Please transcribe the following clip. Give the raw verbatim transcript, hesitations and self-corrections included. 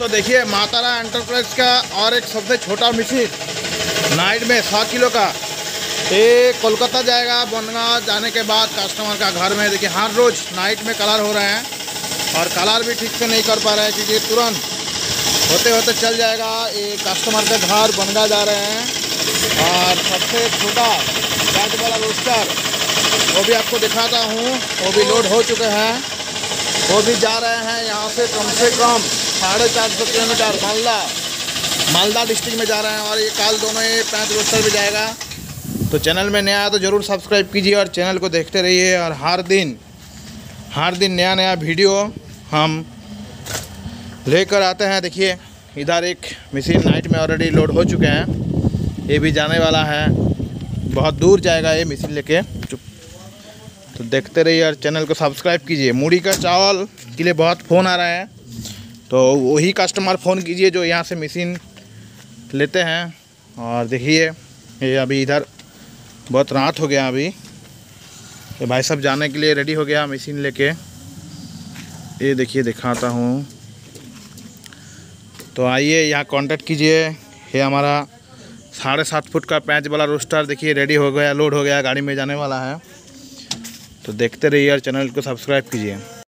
तो देखिए मातारा एंटरप्राइज का और एक सबसे छोटा मशीन नाइट में सात किलो का, ये कोलकाता जाएगा। बनगा जाने के बाद कस्टमर का घर में देखिए हर रोज़ नाइट में कलर हो रहे हैं और कलर भी ठीक से नहीं कर पा रहे हैं क्योंकि तुरंत होते होते चल जाएगा। ये कस्टमर का घर बनगा जा रहे हैं और सबसे छोटा बैट वाला रोस्टर वो भी आपको दिखाता हूँ, वो भी लोड हो चुके हैं। वो भी जा रहे हैं यहाँ से कम से कम साढ़े चार सौ किलोमीटर मालदा मालदा डिस्ट्रिक्ट में जा रहे हैं। और ये काल दोनों ये पैंच रोस्टर भी जाएगा। तो चैनल में नया है तो ज़रूर सब्सक्राइब कीजिए और चैनल को देखते रहिए। और हर दिन हर दिन नया नया वीडियो हम लेकर आते हैं। देखिए इधर एक मशीन नाइट में ऑलरेडी लोड हो चुके हैं, ये भी जाने वाला है, बहुत दूर जाएगा ये मशीन लेके। तो देखते रहिए और चैनल को सब्सक्राइब कीजिए। मूढ़ी का चावल के लिए बहुत फ़ोन आ रहा है, तो वही कस्टमर फ़ोन कीजिए जो यहाँ से मशीन लेते हैं। और देखिए ये अभी इधर बहुत रात हो गया, अभी ये भाई सब जाने के लिए रेडी हो गया मशीन लेके। ये देखिए दिखाता हूँ। तो आइए यहाँ कांटेक्ट कीजिए। ये हमारा साढ़े सात फुट का पैंच वाला रोस्टर देखिए रेडी हो गया, लोड हो गया, गाड़ी में जाने वाला है। तो देखते रहिए और चैनल को सब्सक्राइब कीजिए।